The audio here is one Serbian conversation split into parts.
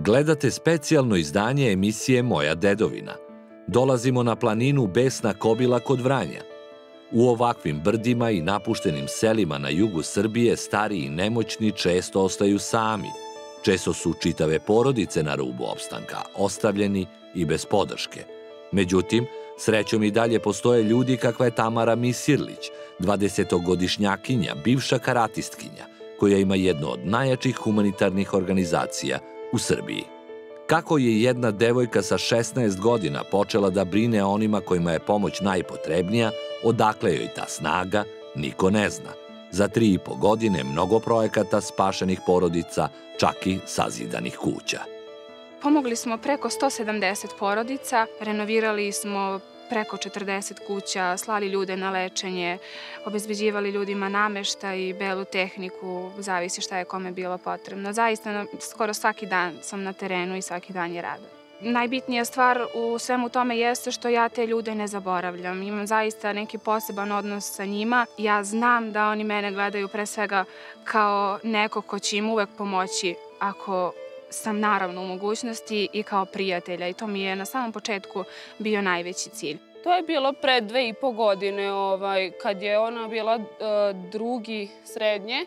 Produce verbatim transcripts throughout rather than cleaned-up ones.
Gledate specijalno izdanje emisije Moja dedovina. Dolazimo na planinu Besna Kobila kod Vranja. U ovakvim brdima i napuštenim selima na jugu Srbije stari i nemoćni često ostaju sami. Često su čitave porodice na rubu opstanka, ostavljeni i bez podrške. Međutim, srećom i dalje postoje ljudi kakva je Tamara Misirlić, dvadesetogodišnjakinja, bivša karatistkinja, koja ima jednu od najjačih humanitarnih organizacija u Srbiji. Kako je jedna devojka sa šesnaest godina počela da brine o onima kojima je pomoć najpotrebnija, odakle joj ta snaga, niko ne zna. Za tri i po godine mnogo projekata spašenih porodica, čak i sazidanih kuća. Pomogli smo preko sto sedamdeset porodica, renovirali smo preko četrdeset kuća, slali ljude na lečenje, obezbeđivali ljudima nameštaj i belu tehniku, zavisi šta je kome bilo potrebno. Zaista, skoro svaki dan sam na terenu i svaki dan je rada. Najbitnija stvar u svemu tome jeste što ja te ljude ne zaboravljam. Imam zaista neki poseban odnos sa njima. Ja znam da oni mene gledaju pre svega kao neko ko će im uvek pomoći ako sam naravno u mogućnosti i kao prijatelja i to mi je na samom početku bio najveći cilj. To je bilo pre dve i po godine kad je ona bila drugi srednje.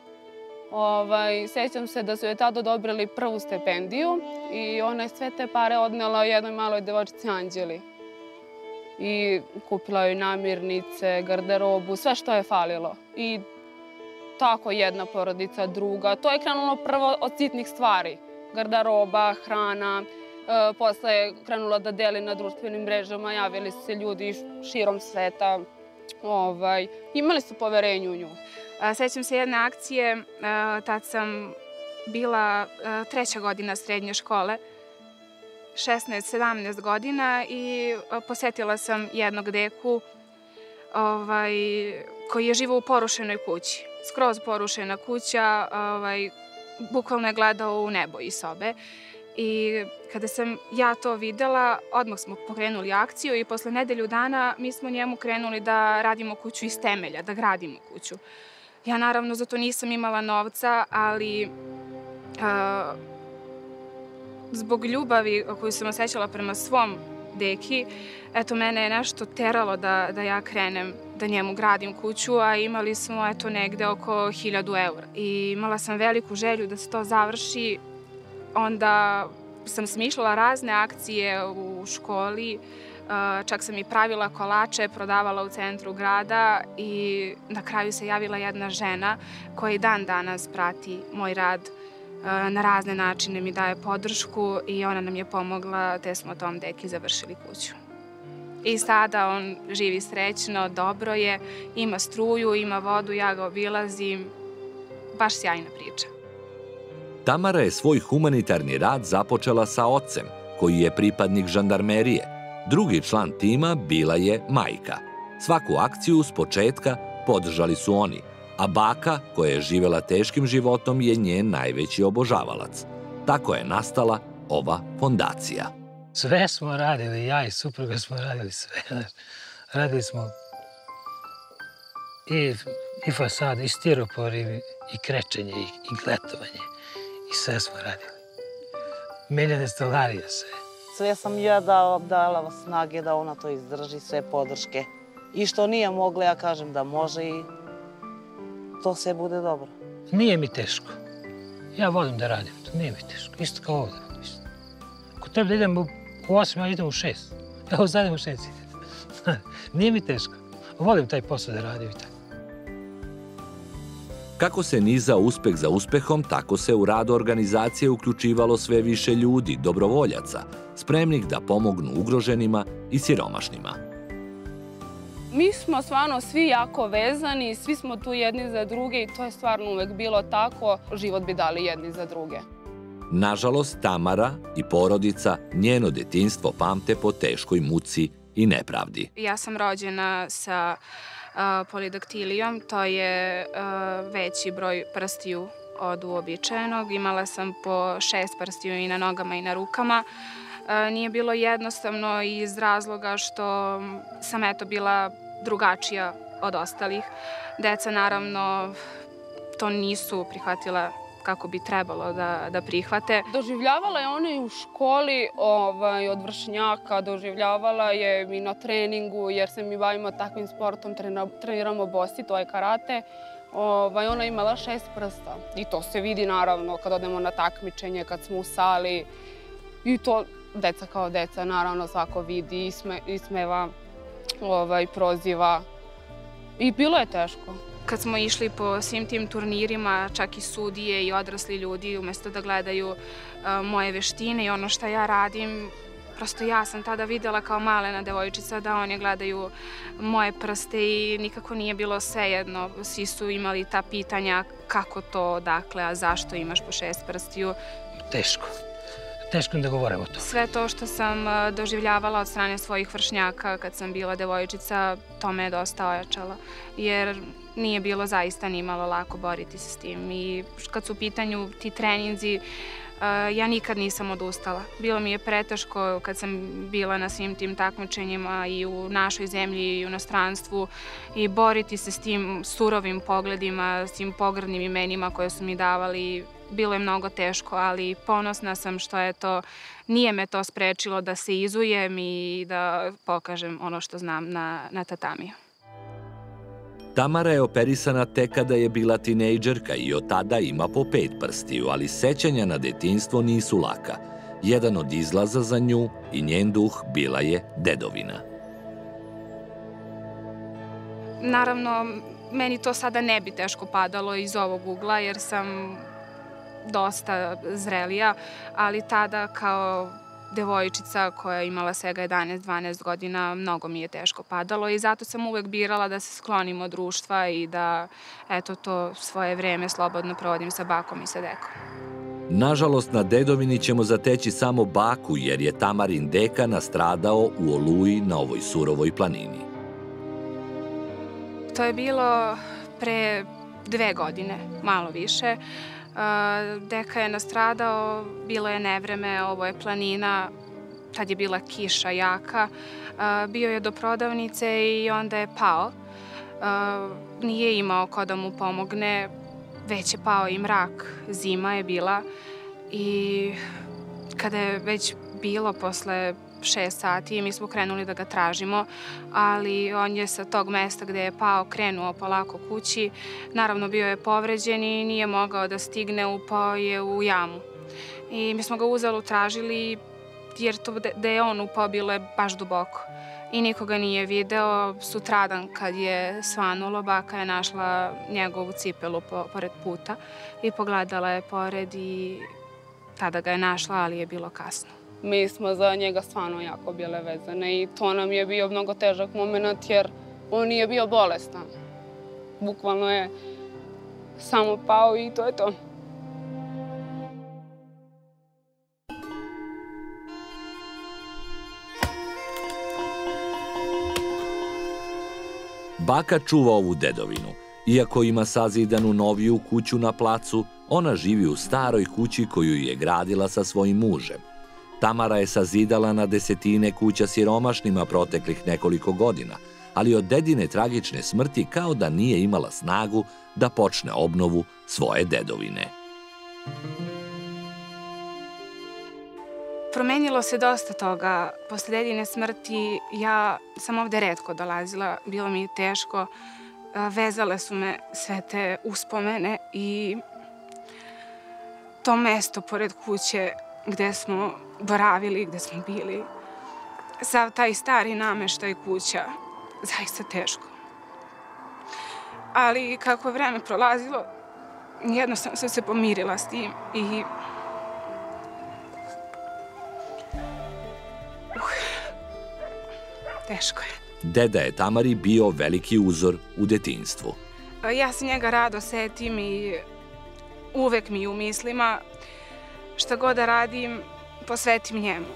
Sećam se da su joj tada odobrili prvu stipendiju i ona je sve te pare odnela jednoj maloj devojčici Anđeli. I kupila joj namirnice, garderobu, sve što je falilo. I tako jedna porodica, druga. To je krenulo prvo od sitnih stvari. Garderoba, hrana, posle je krenula da deli na društvenim mrežama, javili su se ljudi širom sveta. Imali su poverenje u nju. Sećam se jedne akcije, tad sam bila treća godina srednje škole, šesnaest sedamnaest godina i posetila sam jednog deku koji je živao u porušenoj kući. Skroz porušena kuća, bukvalno je gledao u nebo iz sobe. I kada sam ja to videla, odmah smo pokrenuli akciju i posle nedelju dana mi smo njemu krenuli da radimo kuću iz temelja, da gradimo kuću. Ja naravno za to nisam imala novca, ali zbog ljubavi koju sam osjećala prema svom deki, eto, mene je nešto teralo da ja krenem da njemu gradim kuću, a imali smo eto negde oko hiljadu eura. I imala sam veliku želju da se to završi. Onda sam smišljala razne akcije u školi, čak sam i pravila kolače, prodavala u centru grada i na kraju se javila jedna žena koja i dan danas prati moj rad, na razne načine mi daje podršku i ona nam je pomogla te smo tom deki završili kuću. I sada on živi srećno, dobro je, ima struju, ima vodu, ja ga obilazim, baš sjajna priča. Tamara je svoj humanitarni rad započela sa ocem, koji je pripadnik žandarmerije. Drugi član tima bila je majka. Svaku akciju s početka podržali su oni, a baka, koja je živela teškim životom, je njen najveći obožavalac. Tako je nastala ova fondacija. Sve smo radili, ja i supruga smo radili sve. Radili smo i fasade, i stiropor, i krečenje, i gletovanje. I sve smo radili. Menjane stolarije sve. Sve sam ja dala snage da ona to izdrži, sve podrške. I što nije mogla, ja kažem da može i to sve bude dobro. Nije mi teško. Ja volim da radim to, nije mi teško. Isto kao ovdje. Ako treba da idem u osam, ja idem u šest. Evo zadem u šest. Nije mi teško. Volim taj posao da radim i tako. Kako se niza uspeh za uspehom, tako se u rad organizacije uključivalo sve više ljudi, dobrovoljaca, spremnih da pomognu ugroženima i siromašnima. Mi smo stvarno svi jako vezani, svi smo tu jedni za druge i to je stvarno uvek bilo tako. Život bi dali jedni za druge. Nažalost, Tamara i porodica njeno detinjstvo pamte po teškoj muci i nepravdi. Ja sam rođena sa polidaktilijom, to je veći broj prstiju od uobičajenog. Imala sam po šest prstiju i na nogama i na rukama. Nije bilo jednostavno iz razloga što sam eto bila drugačija od ostalih. Deca naravno to nisu prihvatila kako bi trebalo da, da prihvate. Doživljavala je ona i u školi ovaj, od vršnjaka, doživljavala je i na treningu, jer se mi bavimo takvim sportom, trena, treniramo bosi, to je karate. Ovaj, ona je imala šest prsta i to se vidi naravno kad odemo na takmičenje, kad smo u sali i to deca kao deca, naravno svako vidi, isme, ismeva, ovaj, proziva i bilo je teško. Kad smo išli po svim tim turnirima, čak i sudije i odrasli ljudi, umjesto da gledaju uh, moje veštine i ono što ja radim, prosto ja sam tada videla kao malena devojčica da oni gledaju moje prste i nikako nije bilo svejedno. Svi su imali ta pitanja kako to, dakle, a zašto imaš po šest prstiju. Teško. Teško da govorim o tome. Sve to što sam doživljavala od strane svojih vršnjaka kad sam bila devojčica, to me je dosta ojačalo. Jer nije bilo zaista ni malo lako boriti se s tim. I kad su u pitanju ti treninzi, ja nikad nisam odustala. Bilo mi je preteško kad sam bila na svim tim takmičenjima i u našoj zemlji i u inostranstvu i boriti se s tim surovim pogledima, s tim pogrdnim imenima koje su mi davali. Bilo je mnogo teško, ali ponosna sam što je to, nije me to sprečilo da se izujem i da pokažem ono što znam na, na tatamiju. Tamara je operisana tek kada je bila tinejdžerka i od tada ima po pet prstiju, ali sećanja na detinjstvo nisu laka. Jedan od izlaza za nju i njen duh bila je dedovina. Naravno, meni to sada ne bi teško padalo iz ovog ugla, jer sam dosta zrelija, ali tada kao devojčica koja je imala svega jedanaest dvanaest godina, mnogo mi je teško padalo i zato sam uvek birala da se sklonim od društva i da, eto, to svoje vreme slobodno provodim sa bakom i sa dekom. Nažalost, na dedovini ćemo zateći samo baku, jer je Tamarin deka nastradao u Oluji na ovoj surovoj planini. To je bilo pre dve godine, malo više. Deka je nastradao, bilo je nevreme, ovo je planina, tad je bila kiša jaka, bio je do prodavnice i onda je pao. Nije imao ko da mu pomogne, već je pao i mrak, zima je bila i kada je već bilo posle šest sati, mi smo krenuli da ga tražimo, ali on je sa tog mesta gde je pao krenuo polako kući. Naravno, bio je povređen i nije mogao da stigne, upao je u jamu. I mi smo ga uzalud tražili, jer to da je on upao bilo je baš duboko. I nikoga nije video. Sutradan kad je svanulo, baka je našla njegovu cipelu pored puta i pogledala je pored i tada ga je našla, ali je bilo kasno. Mi smo za njega stvarno jako bile vezane i to nam je bio mnogo težak moment jer on nije bio bolestan. Bukvalno je samo pao i to je to. Baka čuva ovu dedovinu. Iako ima sazidanu noviju kuću na placu, ona živi u staroj kući koju je gradila sa svojim mužem. Tamara je sazidala na desetine kuća siromašnima proteklih nekoliko godina, ali od dedine tragične smrti kao da nije imala snagu da počne obnovu svoje dedovine. Promenilo se dosta toga. Posle dedine smrti ja sam ovde retko dolazila, bilo mi je teško. Vezale su me sve te uspomene i to mesto pored kuće gde smo boravili, gde smo bili. Sav taj stari nameštaj kuća, zaista teško. Ali kako je vreme prolazilo, jednostavno sam se pomirila s tim i Uh, teško je. Deda je Tamari bio veliki uzor u detinjstvu. Ja se njega rado setim i uvek mi u mislima. Šta god da radim, posvetim njemu.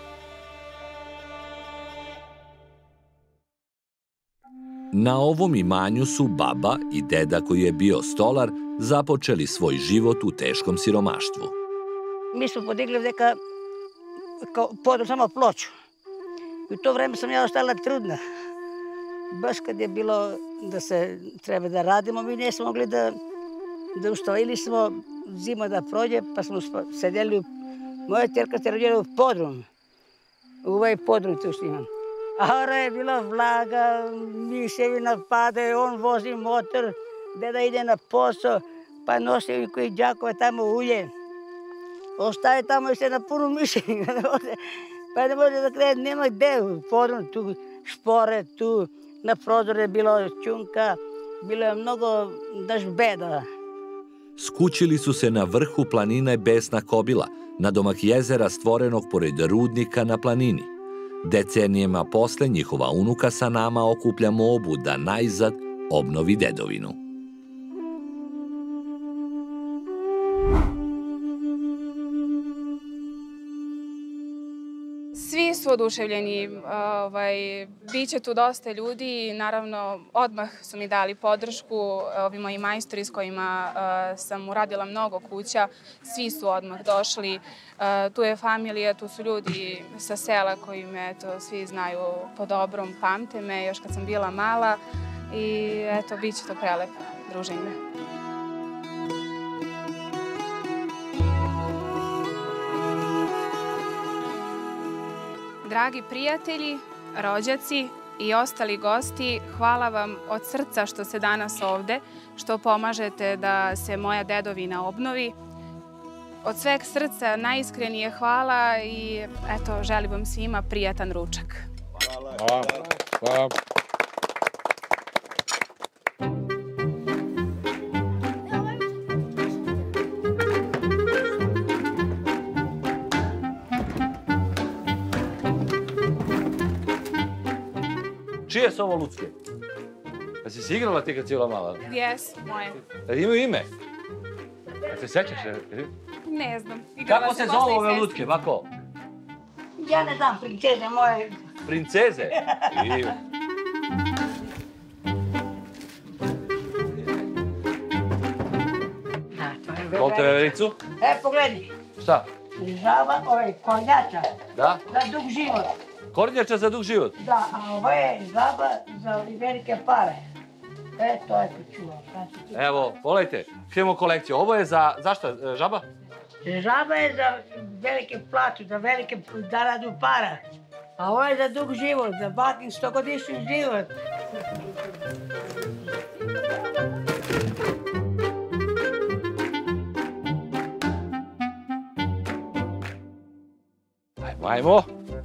Na ovom imanju su baba i deda koji je bio stolar započeli svoj život u teškom siromaštvu. Mi smo podigli ovdje podom samo ploču. I u to vreme sam ja ostala trudna. Baš kad je bilo da se treba da radimo, mi nismo mogli da Zaustavili smo zima da prođe, pa smo sedeli, moja ćerka se rođela u podrum, u ovaj podrum tu snimam. A ora je bila vlaga, miševi napade, on vozi motor, deda ide na posao, pa nosi koji džakove tamo ulje. Ostaje tamo i se na punu miševi, pa ne može da krene, nema gde, u podrum tu, špore tu, na prozor je bilo čunka, bilo je mnogo daš beda. Skućili su se na vrhu planine Besna Kobila, na domak jezera stvorenog pored rudnika na planini. Decenijema posle njihova unuka sa nama okuplja mobu da najzad obnovi dedovinu. Svi su oduševljeni, biće tu dosta ljudi i naravno odmah su mi dali podršku, ovi moji majstori s kojima sam uradila mnogo kuća, svi su odmah došli, tu je familija, tu su ljudi sa sela koji me svi znaju po dobrom, pamte me još kad sam bila mala i eto, bit će to prelepo druženje. Dragi prijatelji, rođaci i ostali gosti, hvala vam od srca što ste danas ovde, što pomažete da se moja dedovina obnovi. Od sveg srca najiskrenije hvala i eto, želim vam svima prijatan ručak. Hvala. Hvala. Čije su ovo lucke? Da si si igrala ti kad si bila mala? Jes, moje. Da imaju ime? Da se sećaš? Ne znam. Kako se zove ove lutke, bako? Ja ne znam, princeze moje. Princeze? Koliko te vevericu? E, pogledaj. Šta? Žaba, ovaj, kornjača. Da? Za dug život. Kornjača za dug život? Da, a ovo je žaba za velike pare. E, to je počuo. Evo, pogledajte, imamo kolekciju. Ovo je za, za šta, žaba? Žaba je za velike plaću, za velike zaradu para. A ovo je za dug život, za bakin stogodišnji život. Ajmo, ajmo.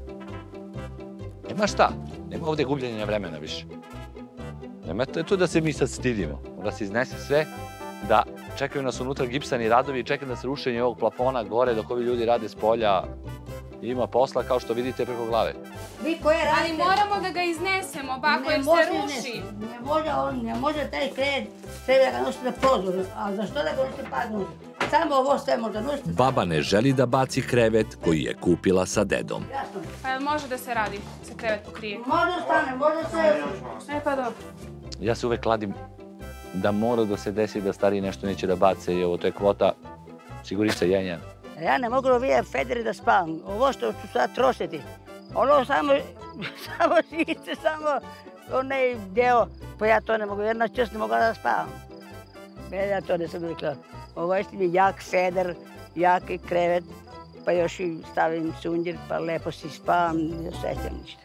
Nema šta, nema ovde gubljenja vremena više. Nema tu da se mi sad stidimo. Da se iznese sve, da čekaju nas unutra gipsani radovi i čekaju nas rušenje ovog plafona gore dok ovi ljudi rade s polja. Ima posla kao što vidite preko glave. Vi koje radite? Ali moramo da ga iznesemo, bako, jer se ruši. Ne može on, ne može taj krevet sebe da ga nosite na prozor. A zašto da ga nosite pa nosite? Samo ovo sve možda nosite. Baba ne želi da baci krevet koji je kupila sa dedom. Pa može da se radi, se krevet pokrije. Može stane, može se... E pa dobro. Ja se uvek kladim da mora da se desi da stari nešto neće da bace i ovo to je kvota sigurica jenja. Ja ne mogu ovije federi da spavam. Ovo što ću sad trositi, ono samo, samo žice, samo onaj deo, pa ja to ne mogu, jedna čas ne mogu da spavam. Ja to ne sam rekla. Ovo je mi jak feder, jaki krevet, pa još i stavim sunđer, pa lepo si spavam, ne osjećam ništa.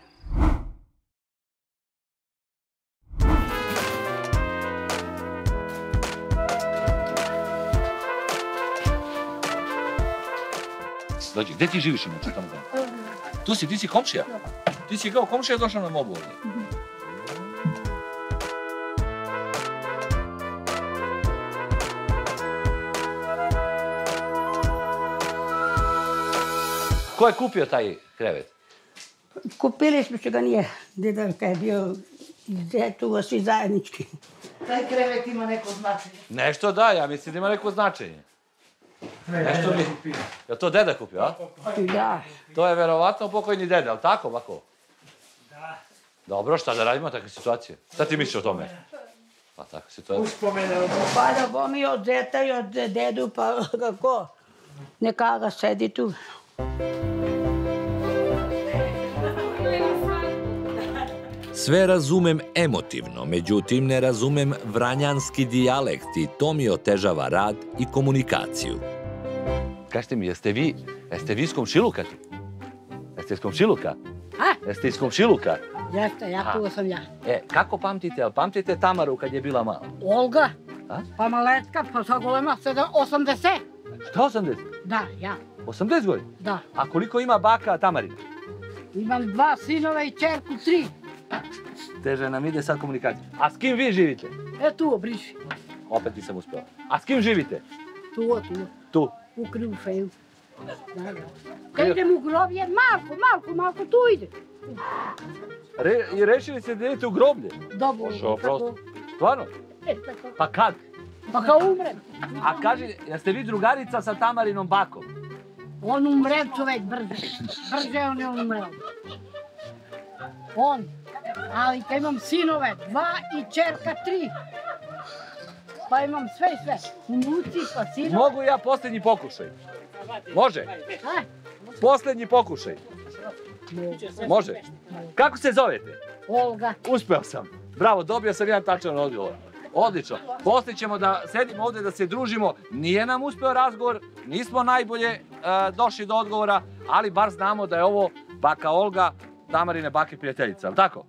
Dođi, gde ti živiš inače tamo tamo? Tu si, ti si komšija? Ti si kao komšija došla na mobu ovdje. Ko je kupio taj krevet? Kupili smo što ga nije. Deda kad je bio tu svi zajednički. Taj krevet ima neko značenje. Nešto da, ja mislim da ima neko značenje. Nešto mi... Je to deda kupio, a? Da. To je verovatno pokojni deda, ali tako, bako? Da. Dobro, šta da radimo takve situacije? Šta ti misliš o tome? Pa takva situacija. Uspomene. Pa da bom i od zeta i od dedu, pa kako? Neka ga sedi tu. Sve razumem emotivno, međutim ne razumem vranjanski dijalekt i to mi otežava rad i komunikaciju. Kažete mi, jeste vi, jeste vi iz Komšiluka ti? Jeste iz Komšiluka? A? Jeste iz Komšiluka? Jeste, ja tu sam ja. E, kako pamtite, ali pamtite Tamaru kad je bila mala? Olga, A? pa maletka, pa sa golema osamdeset. Šta osamdeset? Da, ja, osamdeset godina? da. A koliko ima baka Tamarina? Imam dva sinova i čerku, tri. Teže nam ide sad komunikacija. A s kim vi živite? E tu, briši. Opet nisam uspela. A s kim živite? Tu, tu. Tu. U krivu feju. Da, da. Kad idem u groblje, malko, malko, malko, tu ide. Re, I rešili ste da idete u groblje? Dobro. Što, prosto? Stvarno? E, tako. Pa kad? Pa kao umrem. A kaži, jeste vi drugarica sa Tamarinom bakom? On umre čovek brže. Brže on je umreo. On. Ali kad imam sinove, dva i čerka, tri. Pa imam sve i sve. Unuci, pa sinove. Mogu ja posljednji pokušaj? Može? A? Posljednji pokušaj. Može? Kako se zovete? Olga. Uspeo sam. Bravo, dobio sam jedan tačan odgovor. Odlično. Poslije ćemo da sedimo ovdje, da se družimo. Nije nam uspeo razgovor, nismo najbolje e, došli do odgovora, ali bar znamo da je ovo baka Olga, Tamarine bake prijateljica, ali tako?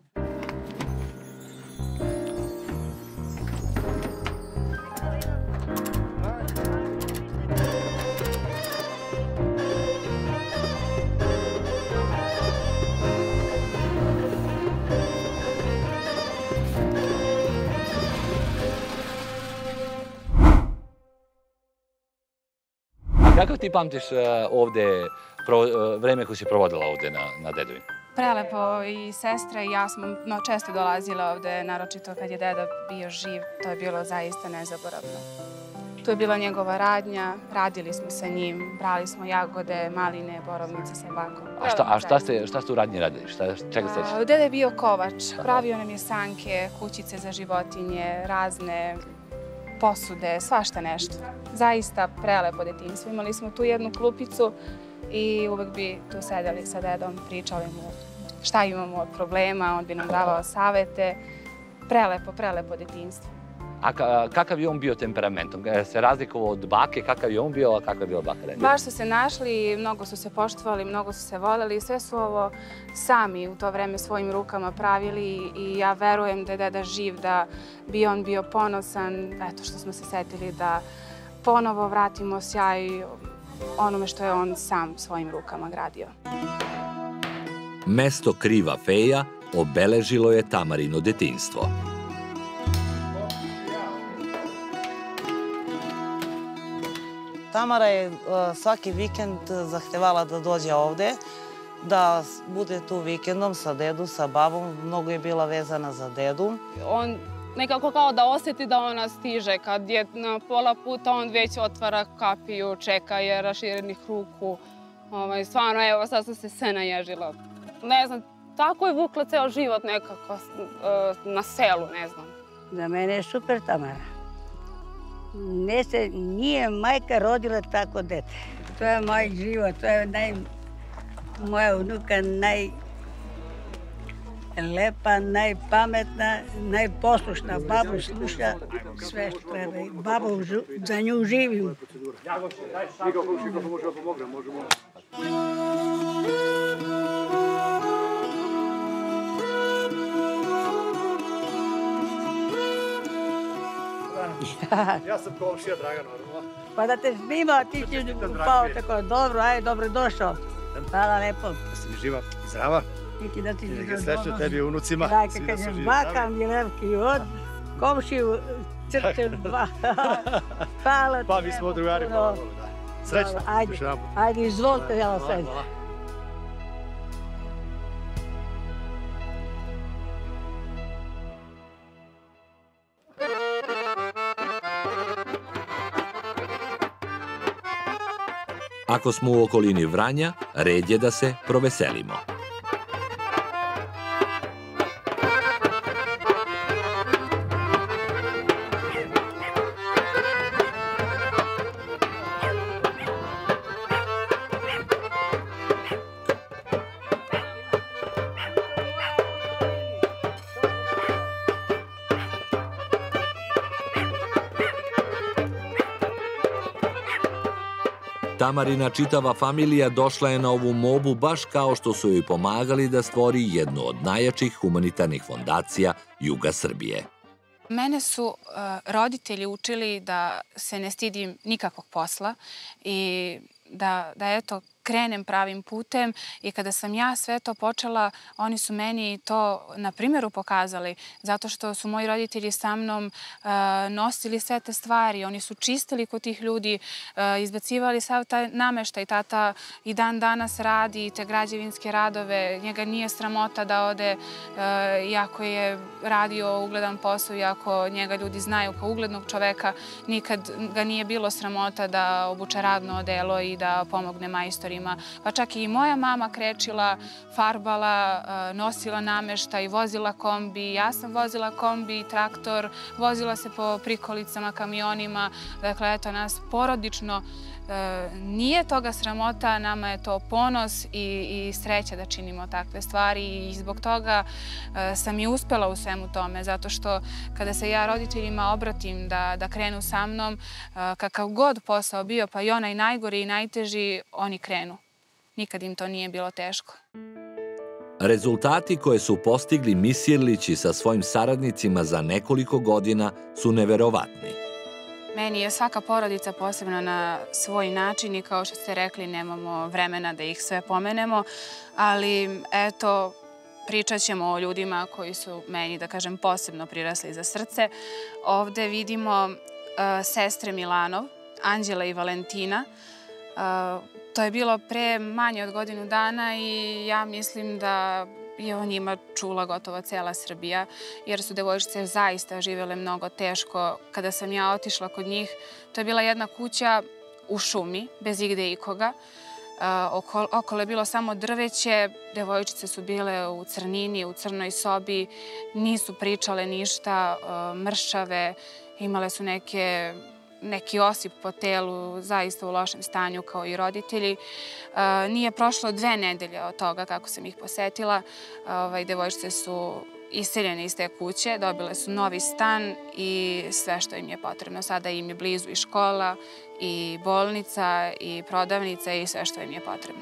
Kako ti pamtiš ovdje vreme koje si provodila ovdje na Dedovini? Prelepo, i sestra i ja smo no, često dolazile ovdje, naročito kad je deda bio živ, to je bilo zaista nezaboravno. Tu je bila njegova radnja, radili smo sa njim, brali smo jagode, maline, borovnice sa bakom. A šta, a šta, ste, šta ste u radnji radili? Šta, čega ste sećate? Deda je bio kovač, pravio nam je sanke, kućice za životinje, razne posude, svašta nešto. Zaista prelepo detinjstvo. Imali smo tu jednu klupicu i uvek bi tu sedeli sa dedom, pričali mu šta imamo od problema, on bi nam davao savete. Prelepo, prelepo detinjstvo. A kakav je on bio temperamentom? Se razlikovao od bake, kakav je on bio, a kakva je bila baka? Baš su se našli, mnogo su se poštovali, mnogo su se voljeli. Sve su ovo sami u to vreme svojim rukama pravili i ja verujem da je deda živ, da bi on bio ponosan, eto što smo se setili da ponovo vratimo sjaj onome što je on sam svojim rukama gradio. Mesto Kriva feja obeležilo je Tamarino detinjstvo. Tamara je svaki vikend zahtevala da dođe ovde, da bude tu vikendom sa dedom, sa babom. Mnogo je bila vezana za dedu. On nekako kao da osjeti da ona stiže. Kad je na pola puta, on već otvara kapiju, čeka je raširenih ruku. Stvarno, evo, sad sam se sve naježila. Ne znam, tako je vukla ceo život nekako na selu, ne znam. Za mene je super Tamara. Ne se, nije majka rodila tako dete. To je moj život, to je naj, moja unuka najlepa, najpametna, najposlušna. Babu sluša sve što treba. Babu za nju živim. Ja sam komšija Dragan Ormova. Pa da te snima, ti ćeš pao tako dobro, ajde, dobro došao. Hvala lepo. Da si mi živa i zdrava. Ti da ti je srećno tebi i unucima. Daj, kad kažem, baka Milevki od komšiju crte dva. Hvala ti. Pa mi smo drugari, hvala Bogu, da. Srećno. Ajde, izvolite, jela sad. Ako smo u okolini Vranja, red je da se proveselimo. Tamarina čitava familija došla je na ovu mobu baš kao što su joj pomagali da stvori jednu od najjačih humanitarnih fondacija juga Srbije. Mene su uh, roditelji učili da se ne stidim nikakvog posla i da, da eto, krenem pravim putem i kada sam ja sve to počela, oni su meni to na primjeru pokazali, zato što su moji roditelji sa mnom uh, nosili sve te stvari, oni su čistili kod tih ljudi, uh, izbacivali sav taj nameštaj. Tata i dan danas radi te građevinske radove, njega nije sramota da ode, uh, iako je radio ugledan posao, iako njega ljudi znaju kao uglednog čoveka, nikad ga nije bilo sramota da obuče radno odelo i da pomogne majstorima. Pa čak i moja mama krečila, farbala, nosila nameštaj, vozila kombi. Ja sam vozila kombi, traktor, vozila se po prikolicama, kamionima. Dakle, eto, nas porodično nije toga sramota, nama je to ponos i, i sreća da činimo takve stvari i zbog toga sam i uspela u svemu tome, zato što kada se ja roditeljima obratim da, da krenu sa mnom, kakav god posao bio, pa i onaj najgori i najteži, oni krenu. Nikad im to nije bilo teško. Rezultati koje su postigli Misirlići sa svojim saradnicima za nekoliko godina su neverovatni. Meni je svaka porodica posebna na svoj način i kao što ste rekli, nemamo vremena da ih sve pomenemo, ali eto, pričat ćemo o ljudima koji su meni, da kažem, posebno prirasli za srce. Ovde vidimo uh, sestre Milanov, Anđela i Valentina. Uh, to je bilo pre manje od godinu dana i ja mislim da je o njima čula gotovo cela Srbija, jer su devojčice zaista živele mnogo teško. Kada sam ja otišla kod njih, to je bila jedna kuća u šumi, bez igde ikoga. Oko, okolo je bilo samo drveće, devojčice su bile u crnini, u crnoj sobi, nisu pričale ništa, mršave, imale su neke... neki osip po telu, zaista u lošem stanju kao i roditelji. Nije prošlo dve nedelje od toga kako sam ih posetila. Devojčice su iseljene iz te kuće, dobile su novi stan i sve što im je potrebno. Sada im je blizu i škola, i bolnica, i prodavnica i sve što im je potrebno.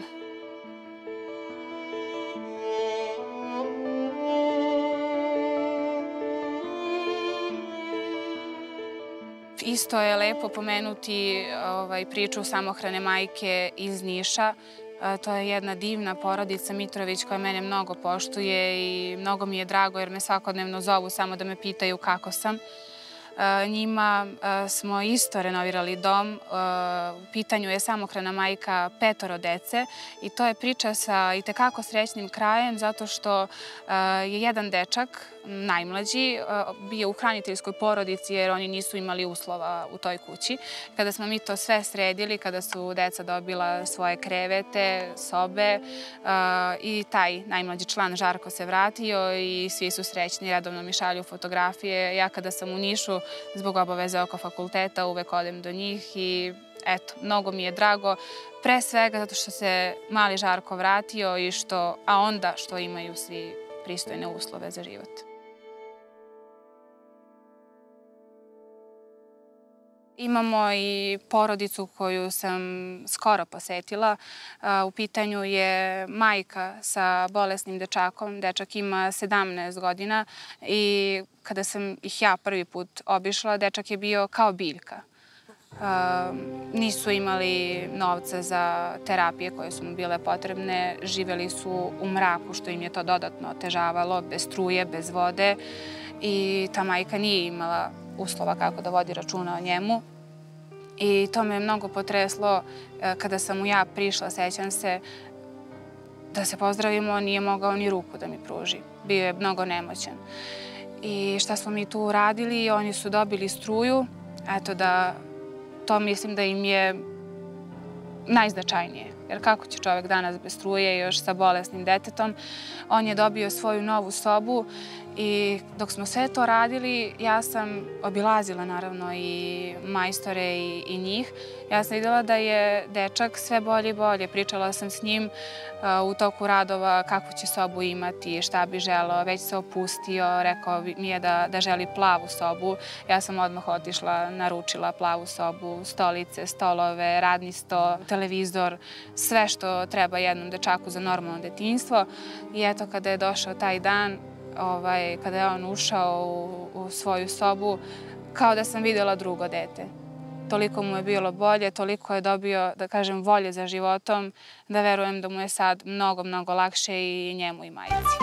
Isto je lepo pomenuti ovaj, priču samohrane majke iz Niša. To je jedna divna porodica Mitrović koja mene mnogo poštuje i mnogo mi je drago jer me svakodnevno zovu samo da me pitaju kako sam. Njima smo isto renovirali dom. U pitanju je samohrana majka petoro dece i to je priča sa itekako srećnim krajem zato što je jedan dečak, najmlađi, bio u hraniteljskoj porodici jer oni nisu imali uslova u toj kući. Kada smo mi to sve sredili, kada su deca dobila svoje krevete, sobe i taj najmlađi član Žarko se vratio i svi su srećni, redovno mi šalju fotografije. Ja kada sam u Nišu zbog obaveze oko fakulteta uvek odem do njih i eto, mnogo mi je drago. Pre svega zato što se mali Žarko vratio i što, a onda što imaju svi pristojne uslove za život. Imamo i porodicu koju sam skoro posetila. U pitanju je majka sa bolesnim dečakom. Dečak ima sedamnaest godina i kada sam ih ja prvi put obišla, dečak je bio kao biljka. Nisu imali novca za terapije koje su mu bile potrebne. Živeli su u mraku, što im je to dodatno otežavalo, bez struje, bez vode. I ta majka nije imala uslova kako da vodi računa o njemu. I to me je mnogo potreslo kada sam mu ja prišla, sećam se, da se pozdravimo, nije mogao ni ruku da mi pruži. Bio je mnogo nemoćan. I šta smo mi tu uradili, oni su dobili struju, eto da, to mislim da im je najznačajnije. Jer kako će čovek danas bez struje još sa bolesnim detetom? On je dobio svoju novu sobu I dok smo sve to radili, ja sam obilazila naravno i majstore i, i njih. Ja sam videla da je dečak sve bolje i bolje. Pričala sam s njim uh, u toku radova kakvu će sobu imati, šta bi želeo. Već se opustio, rekao mi je da, da želi plavu sobu. Ja sam odmah otišla, naručila plavu sobu, stolice, stolove, radni sto, televizor, sve što treba jednom dečaku za normalno detinjstvo. I eto, kada je došao taj dan, Ovaj, kada je on ušao u, u svoju sobu, kao da sam vidjela drugo dete. Toliko mu je bilo bolje, toliko je dobio, da kažem, volje za životom, da verujem da mu je sad mnogo, mnogo lakše i njemu i majici.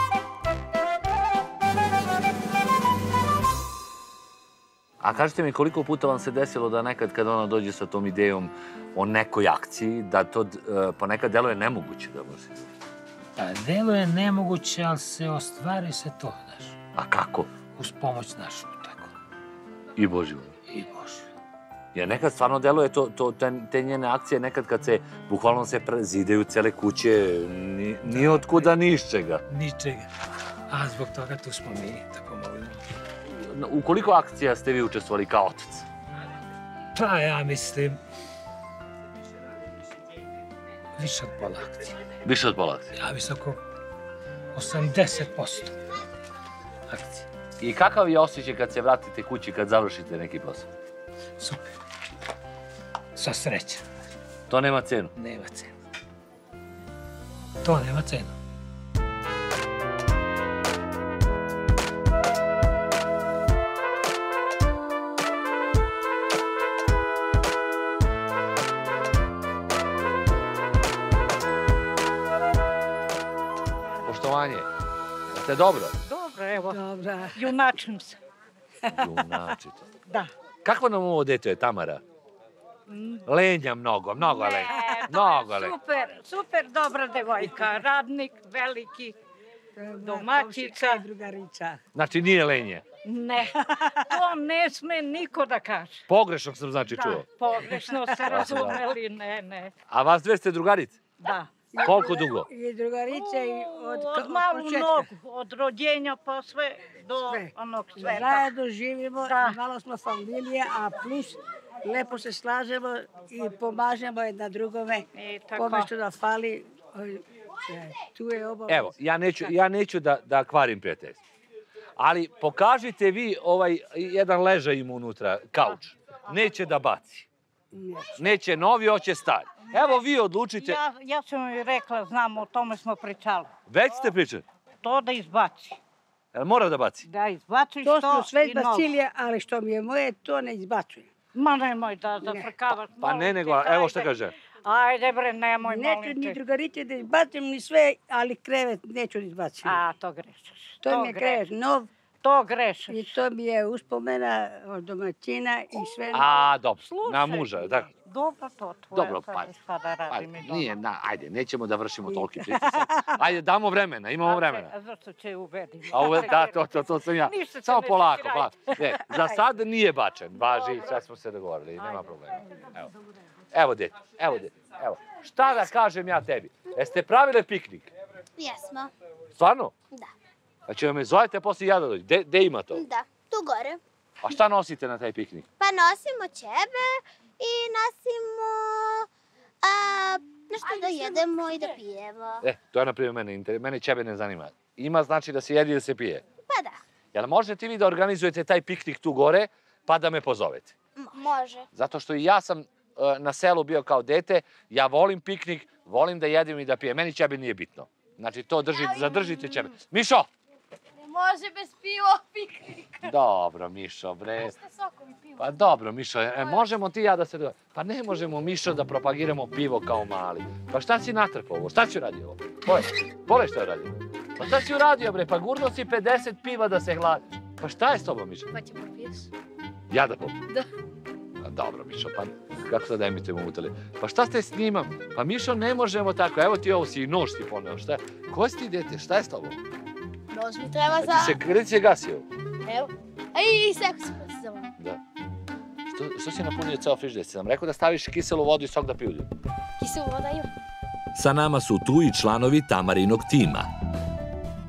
A kažete mi koliko puta vam se desilo da nekad kad ona dođe sa tom idejom o nekoj akciji, da to ponekad deluje nemoguće da može? Pa deluje nemoguće, ali se ostvari se to, znaš. A kako? Uz pomoć našu, tako. I Božju. I Božju. Jer nekad stvarno deluje to, to, te njene akcije, nekad kad se, bukvalno se zidaju cele kuće, ni, ni otkuda, ni iz čega. Ničega. A zbog toga tu smo mi da pomognemo. U koliko akcija ste vi učestvovali kao otac? Pa ja mislim... više od pola akcije. Više od pola akcije? Ja mislim oko osamdeset posto akcije. I kakav je osjećaj kad se vratite kući, kad završite neki posao? Super. Sva sreća. To nema cenu? Nema cenu. To nema cenu. Poštovanje. Jeste dobro? Dobro, evo. Dobro. Junačim se. Junačite. Da. Kakvo nam ovo dete je, Tamara? Lenja mnogo, mnogo lenja. Mnogo lenja. Super, super dobra devojka. Radnik, veliki, domaćica. Drugarica. Znači nije lenje? Ne, to ne sme niko da kaže. Pogrešno sam znači čuo. Da, pogrešno se razumeli, ne, ne. A vas dve ste drugarice? Da. Koliko dugo? I drugarice i od, od malu nogu, od rođenja pa sve do sve. Onog sveta. Zajedno živimo, da. Malo smo familije, a plus lepo se slažemo i pomažemo jedna drugome. Kome što da fali, tu je obavez. Evo, ja neću, ja neću da, da kvarim prijateljstvo. Ali pokažite vi ovaj jedan ležaj ima unutra, kauč. Neće da baci. Neće novi, hoće stari. Evo vi odlučite. Ja, ja sam joj rekla, znam, o tome smo pričali. Već ste pričali? To da izbaci. Jel mora da baci? Da izbaci to što smo sve i novo. izbacili, ali što mi je moje, to ne izbacujem. Ma nemoj da zafrkavaš. Pa ne, nego, evo što kaže. Ajde bre, nemoj, neću molim te. Neću ni drugarice da izbacim, ni sve, ali krevet neću da izbacim. A, to grešiš. To, to mi je krevet nov. To grešiš. I to mi je uspomena od domaćina i sve. A, dobro, na muža, tako. Dobro to, tvoje. Dobro, pa, šta da radim pa i doma. nije, na, ajde, nećemo da vršimo toliki pritisak. Ajde, damo vremena, imamo vremena. A zašto će ubedim? A uve, da, to, to, to sam ja. Samo polako, polako. Ne, za sad nije bačen, važi, sve smo se dogovorili, nema problema. Evo, evo dete, evo dete, evo. Šta da kažem ja tebi? Jeste pravile piknik? Jesmo. Stvarno? Da. Znači, me zovete poslije ja da dođi. Gde ima to? Da, tu gore. A šta nosite na taj piknik? Pa nosimo ćebe i nosimo a, nešto da jedemo i da pijemo. E, to je na primjer mene interes. Mene ćebe ne zanima. Ima znači da se jedi i da se pije? Pa da. Jel možete vi da organizujete taj piknik tu gore, pa da me pozovete? Može. Zato što i ja sam na selu bio kao dete, ja volim piknik, volim da jedem i da pijem. Meni ćebe nije bitno. Znači, to držite, zadržite ćebe. Mišo! Ne može bez pivo piknik. Dobro, Mišo, bre. Pa dobro, Mišo, e, možemo ti i ja da se... Pa ne možemo, Mišo, da propagiramo pivo kao mali. Pa šta si natrpao ovo? Šta si uradio ovo? Pole, pole šta je uradio? Pa šta si uradio, bre? Pa gurno si pedeset piva da se hladi. Pa šta je s tobom, Mišo? Pa će popiješ? Ja da popijem? Da. Pa dobro, Mišo, pa kako sad emitujemo u tele? Pa šta ste snimam? Pa Mišo, ne možemo tako. Evo ti ovo si nož si poneo. Šta je? Ko si ti, dete? Šta je s tobom? Nož mi treba za... A ti se krlici je gasio? Evo. A i seko se posizamo. Da. Što, što si napunio ceo frižder? Si nam rekao da staviš kiselu vodu i sok da piju? Kiselu voda ima. Sa nama su tu i članovi Tamarinog tima.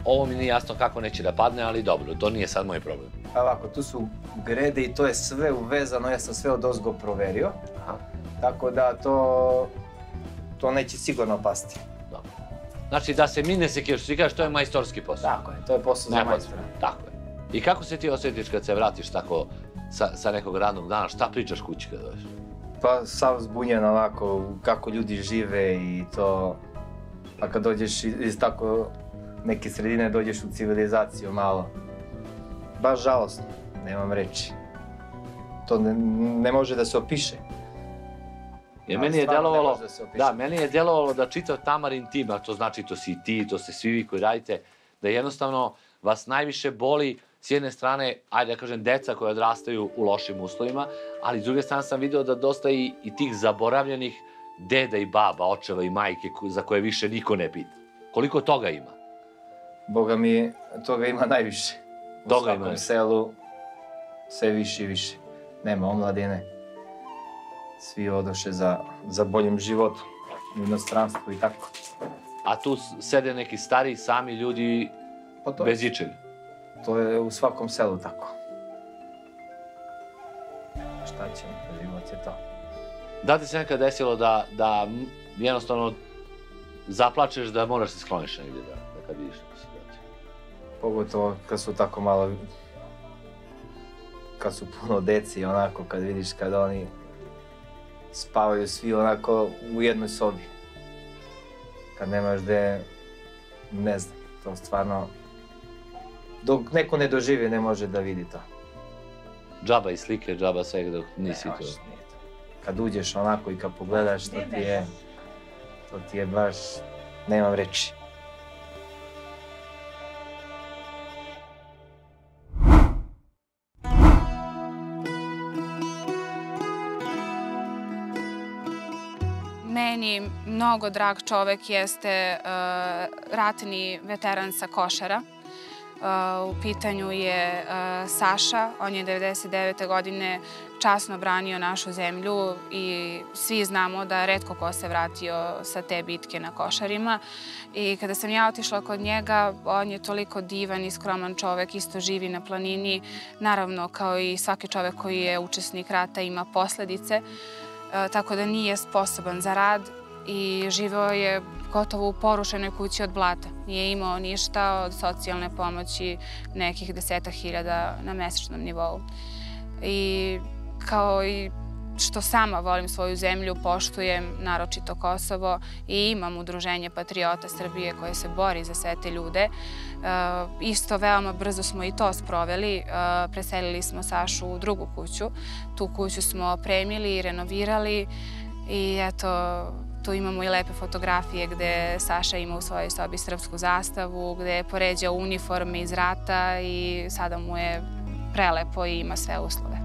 ovo mi nije jasno kako neće da padne, ali dobro, to nije sad moj problem. Ovako, tu su grede i to je sve uvezano, ja sam sve od ozgo proverio. Tako da to, to neće sigurno pasti. Dobro. Znači da se mi ne sekiraš, ti kažeš to je majstorski posao. Tako je, to je posao za majstora. Tako je. I kako se ti osjetiš kad se vratiš tako sa, sa nekog radnog dana, šta pričaš kući kad dođeš? Pa sam zbunjen ovako, kako ljudi žive i to, pa kad dođeš iz tako neke sredine, dođeš u civilizaciju malo. Baš žalostno, nemam reći. To ne, ne može da se opiše. Jer meni je delovalo, da, meni je delovalo da čitav Tamarin tim, a to znači to si i ti, to ste svi vi koji radite, da jednostavno vas najviše boli s jedne strane, ajde da kažem, deca koja odrastaju u lošim uslovima, ali s druge strane sam video da dosta i, i tih zaboravljenih deda i baba, očeva i majke za koje više niko ne pita. Koliko toga ima? Boga mi, toga ima najviše. U toga svakom ima. Selu sve više i više. Nema omladine. Svi odoše za, za boljim životom, u inostranstvu i tako. A tu sede neki stari, sami ljudi pa to bez ičega? To je u svakom selu tako. Šta ćemo, život je to. Da ti se nekad desilo da, da jednostavno zaplačeš da moraš se skloniš negdje da, da kad vidiš neku situaciju? Pogotovo kad su tako malo, kad su puno deci, onako, kad vidiš kad oni spavaju svi onako u jednoj sobi. Kad nemaš gde, ne znam, to stvarno, dok neko ne doživi ne može da vidi to. Džaba i slike, džaba svega dok nisi to. Kad uđeš onako i kad pogledaš, to ti je, to ti je baš, nemam reći. Meni mnogo drag čovek jeste uh, ratni veteran sa Košara. Uh, u pitanju je uh, Saša, on je devedeset devete godine časno branio našu zemlju i svi znamo da retko ko se vratio sa te bitke na Košarima. I kada sam ja otišla kod njega, on je toliko divan i skroman čovek, isto živi na planini. Naravno, kao i svaki čovek koji je učesnik rata ima posledice, uh, tako da nije sposoban za rad i živeo je gotovo u porušenoj kući od blata. Nije imao ništa od socijalne pomoći, nekih desetak hiljada na mesečnom nivou. I kao i što sama volim svoju zemlju, poštujem naročito Kosovo i imam udruženje Patriota Srbije koje se bori za sve te ljude. Isto veoma brzo smo i to sproveli. Preselili smo Sašu u drugu kuću. Tu kuću smo opremili i renovirali i eto, tu imamo i lepe fotografije gde Saša ima u svojoj sobi srpsku zastavu, gde je poređao uniforme iz rata i sada mu je prelepo i ima sve uslove.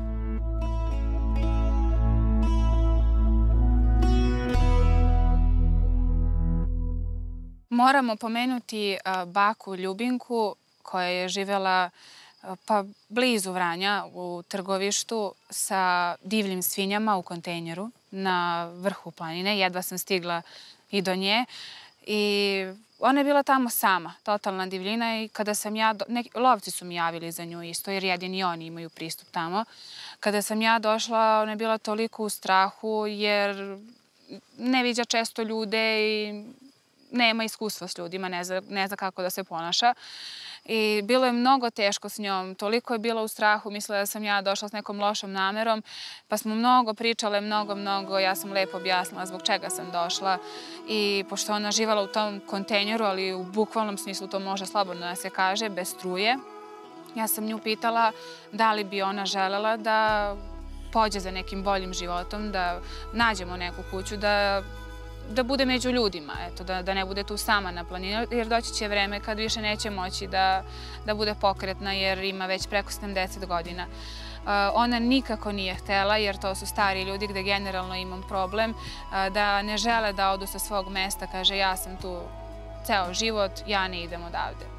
Moramo pomenuti baku Ljubinku koja je živela pa blizu Vranja u Trgovištu sa divljim svinjama u kontejneru na vrhu planine. Jedva sam stigla i do nje. I ona je bila tamo sama, totalna divljina i kada sam ja, neki lovci su mi javili za nju isto jer jedini oni imaju pristup tamo. Kada sam ja došla, ona je bila toliko u strahu jer ne viđa često ljude i nema iskustva s ljudima, ne zna, ne zna kako da se ponaša. I bilo je mnogo teško s njom, toliko je bila u strahu, mislila da sam ja došla s nekom lošom namerom, pa smo mnogo pričale, mnogo, mnogo, ja sam lepo objasnila zbog čega sam došla. I pošto ona živala u tom kontejneru, ali u bukvalnom smislu to može slobodno da se kaže, bez struje, ja sam nju pitala da li bi ona želela da pođe za nekim boljim životom, da nađemo neku kuću, da da bude među ljudima, eto, da, da ne bude tu sama na planini, jer doći će vreme kad više neće moći da, da bude pokretna jer ima već preko sedamdeset godina. Uh, ona nikako nije htela, jer to su stari ljudi gde generalno imam problem, uh, da ne žele da odu sa svog mesta, kaže ja sam tu ceo život, ja ne idem odavde.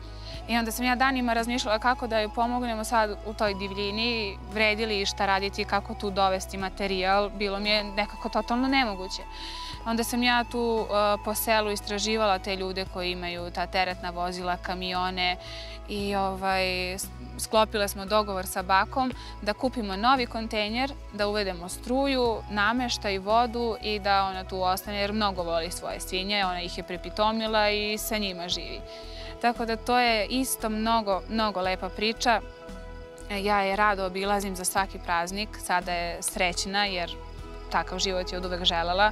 I onda sam ja danima razmišljala kako da joj pomognemo sad u toj divljini, vredi li šta raditi, kako tu dovesti materijal, bilo mi je nekako totalno nemoguće. Onda sam ja tu po selu istraživala te ljude koji imaju ta teretna vozila, kamione i sklopile smo dogovor sa bakom da kupimo novi kontejner, da uvedemo struju, nameštaj, vodu i da ona tu ostane jer mnogo voli svoje svinje, ona ih je prepitomila i sa njima živi. Tako da to je isto mnogo, mnogo lepa priča. Ja je rado obilazim za svaki praznik, sada je srećna jer takav život je od uvek želela.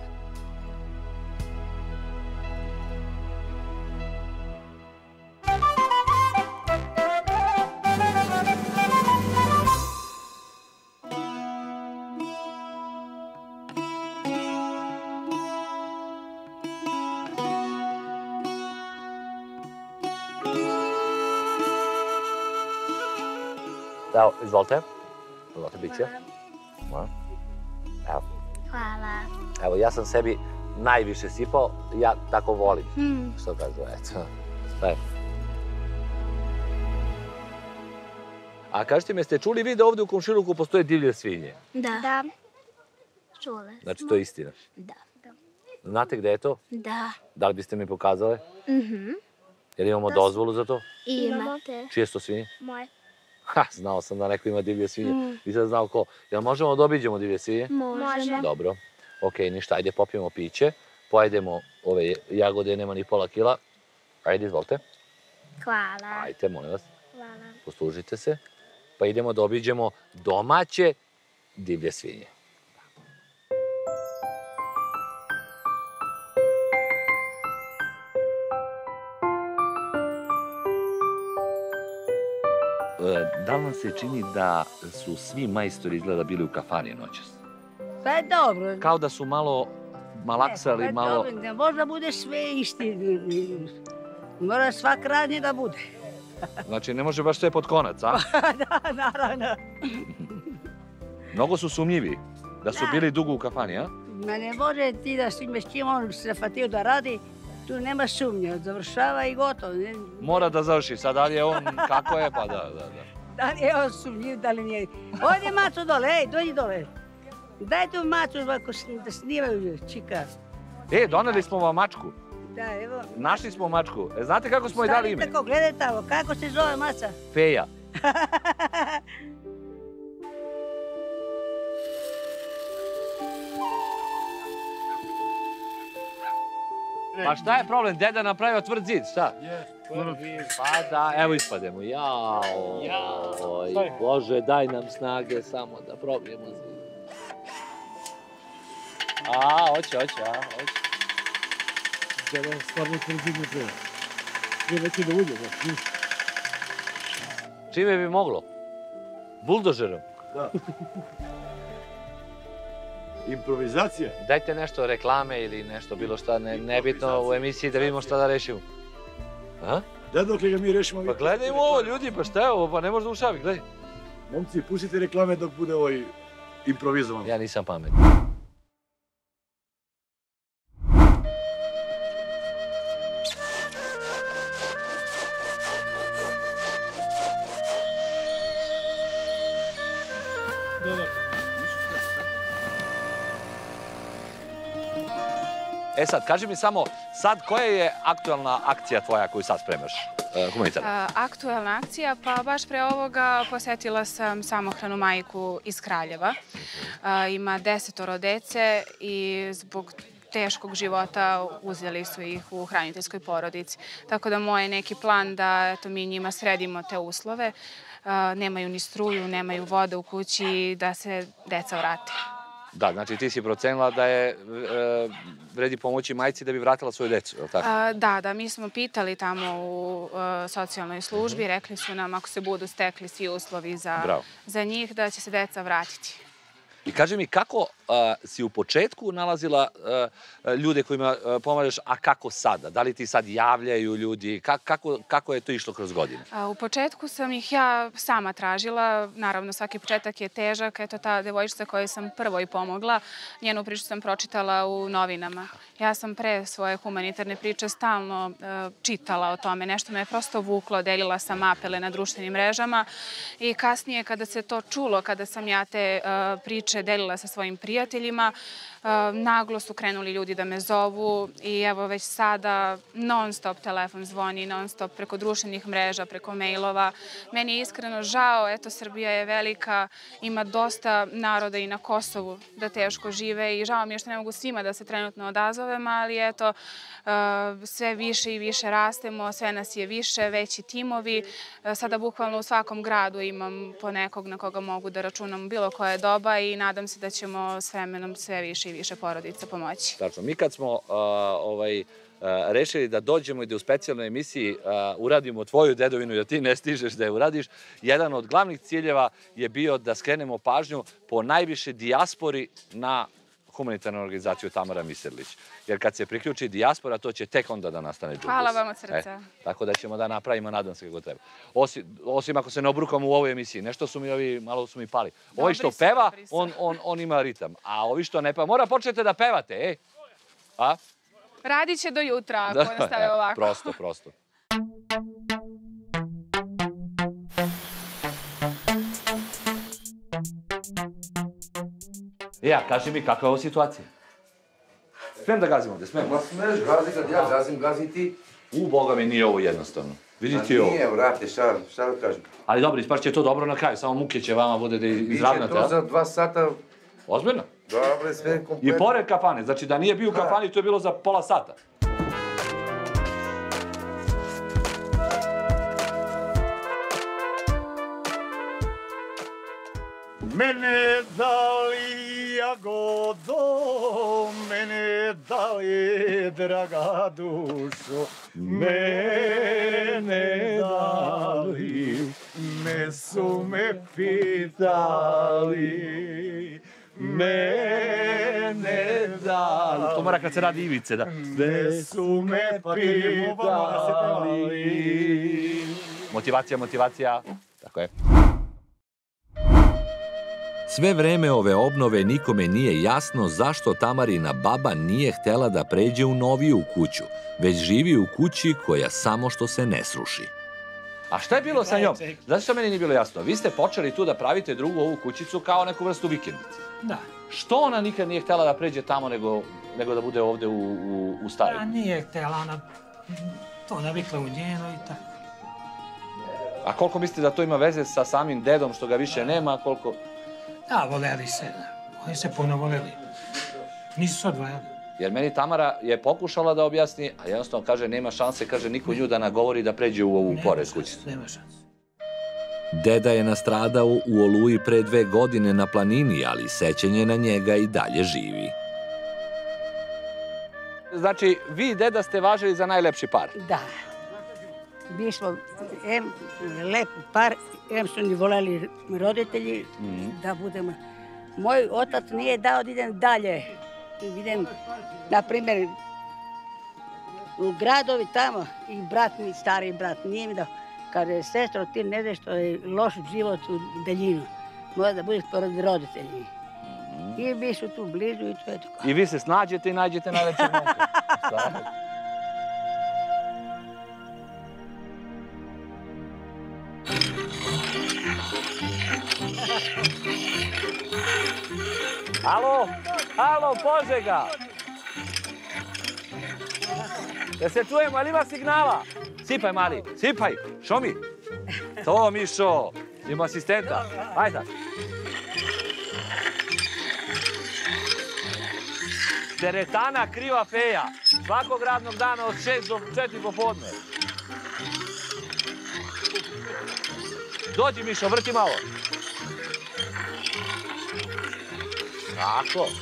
Evo, izvolite. Izvolite, biće. Evo. Hvala. Evo, ja sam sebi najviše sipao, ja tako volim. Što kažu, eto. Daj. A kažete mi, ste čuli vi da ovde u komšiluku postoje divlje svinje? Da. Da. Čule smo. Znači, to je istina? Da. Znate gde je to? Da. Da li biste mi pokazale? Mhm. Jer imamo dozvolu za to? Imate. Čije su to svinje? Moje. Ha, znao sam da neko ima divlje svinje. Nisam znao ko. Jel možemo da obiđemo divlje svinje? Možemo. Dobro. Okej, ništa, ajde popijemo piće. Pojedemo ove jagode, nema ni pola kila. Ajde, izvolite. Hvala. Ajde, molim vas. Hvala. Poslužite se. Pa idemo da obiđemo domaće divlje svinje. Da li vam se čini da su svi majstori izgleda bili u kafani noćas? Pa je dobro. Kao da su malo malaksali, malo... Ne može da bude sve isti. Mora svak radnje da bude. Znači, ne može baš sve pod konac, a? Da, naravno. Mnogo su sumnjivi da su bili dugo u kafani, a? Ma ne može ti da si s čim on se fatio da radi, tu nema sumnje, završava i gotovo. Mora da završi, sad da li je on, kako je, pa da, da, da. Da li je on sumnjiv, da li nije. Ovdje macu dole, ej, dođi dole. Daj tu macu da snimaju, čika. E, doneli smo vam mačku. Da, evo. Našli smo mačku. E, znate kako smo joj dali ime? Stavite tako, gledaj tamo, kako se zove maca? Feja. Pa šta je problem? Deda napravio tvrd zid, šta? Pa da, evo ispademo. Jao, Bože, daj nam snage samo da probijemo zid. A, hoće, hoće, a, hoće. Deda stvarno tvrd zid ne treba. Treba ti da uđe, znaš. Čime bi moglo? Buldožerom? Da. Improvizacija? Dajte nešto reklame ili nešto, bilo šta, nebitno u emisiji da vidimo šta da rešimo. A? Da, dok li ga mi rešimo... Pa gledajmo ovo, ljudi, pa šta je ovo, pa ne možda ušavi, gledaj. Momci, pustite reklame dok bude ovaj improvizovan. Ja nisam pametan. E sad, kaži mi samo, sad koja je aktualna akcija tvoja koju sad spremaš, humanitarna? Aktualna akcija, pa baš pre ovoga posetila sam samohranu majku iz Kraljeva. Ima desetoro dece i zbog teškog života uzeli su ih u hraniteljskoj porodici. Tako da moj je neki plan da mi njima sredimo te uslove. Nemaju ni struju, nemaju vode u kući, da se deca vrate. Da, znači ti si procenila da je vredi pomoći majci da bi vratila svoju decu, je li tako? Da, da, mi smo pitali tamo u socijalnoj službi, rekli su nam ako se budu stekli svi uslovi za njih, da će se deca vratiti. I kaži mi, kako si u početku nalazila ljude kojima pomažeš, a kako sada? Da li ti sad javljaju ljudi? Kako je to išlo kroz godine? U početku sam ih ja sama tražila. Naravno, svaki početak je težak. Eto, ta devojčica kojoj sam prvo i pomogla, njenu priču sam pročitala u novinama. Ja sam pre svoje humanitarne priče stalno čitala o tome. Nešto me je prosto vuklo, delila sam apele na društvenim mrežama i kasnije kada se to čulo, kada sam ja te priče delila sa svojim prijateljima, naglo su krenuli ljudi da me zovu i evo već sada non stop telefon zvoni, non stop preko društvenih mreža, preko mailova. Meni je iskreno žao, eto, Srbija je velika, ima dosta naroda i na Kosovu da teško žive i žao mi je što ne mogu svima da se trenutno odazovem, ali eto, sve više i više rastemo, sve nas je više, veći timovi. Sada bukvalno u svakom gradu imam po nekog na koga mogu da računam bilo koje doba i nadam se da ćemo s vremenom sve više i više porodica pomoći. Tačno. Mi kad smo rešili da dođemo i da u specijalnoj emisiji uradimo tvoju dedovinu, jer ti ne stižeš da je uradiš, jedan od glavnih ciljeva je bio da skrenemo pažnju po najviše dijaspori na humanitarnu organizaciju Tamara Miserlić. Jer kad se priključi dijaspora, to će tek onda da nastane džumbus. Hvala vam od srca. Tako da ćemo da napravimo, nadam se kako treba. Osim ako se ne obrukamo u ovoj emisiji. Nešto su mi ovi, malo su mi pali. Ovi što peva, on ima ritam. A ovi što ne peva, mora počnete da pevate, ej? A? Radit će do jutra, ako nastave ovako. Prosto, prosto. Ja, kaži mi kakva je ovo situacija? Smijem da gazim ovdje, smijem? Ma smiješ, gazi kad ja gazim, gazi ti. U, Boga mi, nije ovo jednostavno. Vidi ti ovo. Nije, vrate, šta da kažem. Ali dobro, ispašće to dobro na kraju, samo muke će vama bude da izravnate, a? Biće to za dva sata. Ozbiljno? Dobre, sve kompletno. I pored kafane, znači da nije bio u kafani, to je bilo za pola sata. Mene dali jagodo, mene dali draga dušo, mene dali, me su me pitali, mene dali. To mora kad se radi ivice, da. Me su me pitali. Motivacija, motivacija. Tako je. Sve vreme ove obnove nikome nije jasno zašto Tamarina baba nije htela da pređe u noviju kuću, već živi u kući koja samo što se ne sruši. A šta je bilo sa njom? Znači što meni nije bilo jasno? Vi ste počeli tu da pravite drugu ovu kućicu kao neku vrstu vikendice. Da. Što ona nikad nije htela da pređe tamo nego da bude ovde u staroj? A nije htela, ona to navikla u njeno i tako. A koliko mislite da to ima veze sa samim dedom što ga više nema, a koliko... Da, voleli se. Oni se puno voleli. Nisu se odvajali. Jer meni Tamara je pokušala da objasni, a jednostavno kaže nema šanse, kaže niko nju da nagovori da pređe u ovu pored kućicu. Nema šanse. Deda je nastradao u Oluji pre dve godine na planini, ali sećanje na njega i dalje živi. Znači, vi i deda ste važili za najlepši par? Da. Mi smo em lep par, em su ni voleli roditelji da budemo. Moj otac nije dao da idem dalje. Idem, na primjer, u gradovi tamo i brat mi, stari brat, nije mi dao. Kaže, sestro, ti ne znaš što je loš život u daljinu. Mora da budeš pored roditelji. I mi su tu blizu i to je tako. I vi se snađete i nađete najlepše momke. Alo, alo, Požega! Da se čujemo, ali ima signala? Sipaj, mali, sipaj, šomi. To, Mišo, ima asistenta. Ajde. Teretana kriva feja. Svakog radnog dana od šest do četiri popodne. Dođi, Mišo, vrti malo. Tako.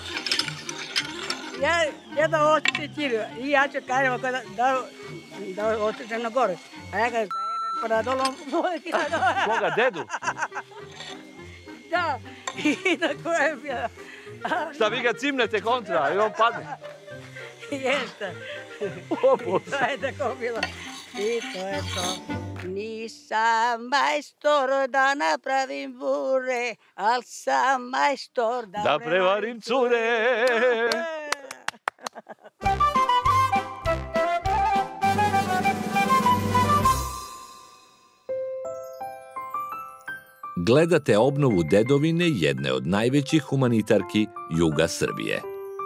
Ja da otiče Ćiriju i ja ću kažemo da otičem na gore. A ja ga zajebem pa na dolom. Koga, dedu? Da, i tako je bila. Šta vi ga cimnete kontra i on padne? Jeste. O, Bože. To je tako bilo. I to je to. Nisam majstor da napravim bure, al sam majstor da, Da prevarim cure. Gledate obnovu dedovine jedne od najvećih humanitarki juga Srbije.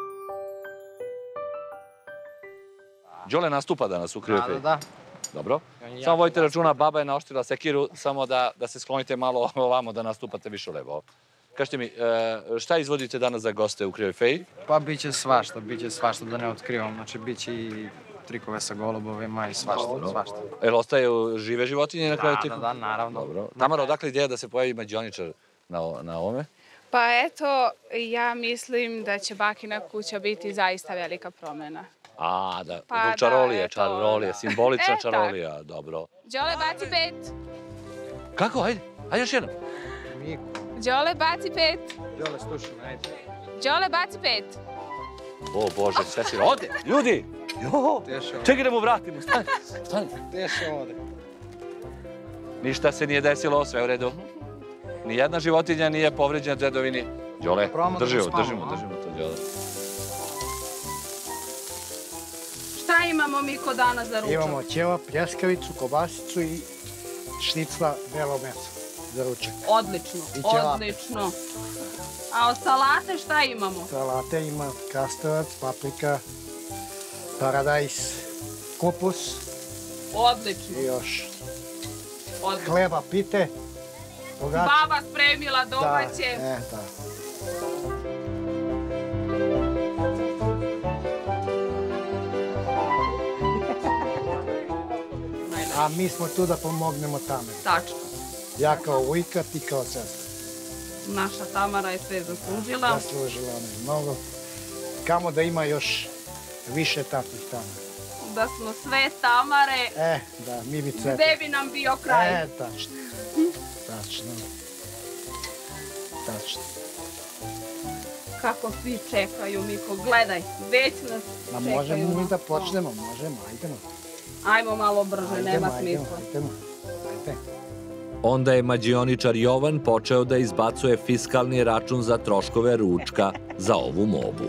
Đole nastupa danas u Kriopej. Da, da. Dobro. Samo vojte računa, baba je naoštrila sekiru, samo da, da se sklonite malo ovamo, da nastupate više levo. Kažete mi, šta izvodite danas za goste u Kriopej? Pa bit će svašta, bit će svašta, da ne otkrivam. Znači, bit će i trikove sa golubovima i svašta, svašta. Jel ostaju žive životinje na kraju? Da, da, da, naravno. Dobro. Tamara, odakle ideja da se pojavi mađioničar na ovome? Pa eto, ja mislim da će bakina kuća biti zaista velika promena. A, da, zbog čarolije, čarolije, simbolična čarolija, dobro. Đole, baci pet. Kako, ajde, ajde još jednom. Đole, baci pet. Đole, slušaj, ajde. Đole, baci pet. O, Bože, sve si... Ode, ljudi! Čekaj da mu vratimo, stani, stani. Gde se ode? Ništa se nije desilo, sve u redu. Nijedna životinja nije povređena dedovini. Đole, držimo, držimo, držimo to, Đole. Šta imamo mi ko danas za ručak? Imamo ćevap, pljeskavicu, kobasicu i šnicla belo meso za ručak. Odlično, odlično. A od salate šta imamo? Salate ima krastavac, paprika, paradajs, kupus. Odlično. I još hleba pite. Baba spremila domaće. Da, e, da. A mi smo tu da pomognemo Tamari. Tačno. Ja kao ujka, ti kao sestra. Naša Tamara je sve zaslužila. Zaslužila ona je mnogo. Kamo da ima još više takvih Tamara. Da smo sve Tamare. E, da, mi bi cvetali. Gde bi nam bio kraj? E, tačno. Tačno. Tačno. Kako svi čekaju, Miko, gledaj, već nas Ma čekaju. možemo mi da počnemo, možemo, ajdemo. Ajmo malo brže, nema smisla. Ajdemo, ajde. Onda je mađioničar Jovan počeo da izbacuje fiskalni račun za troškove ručka za ovu mobu.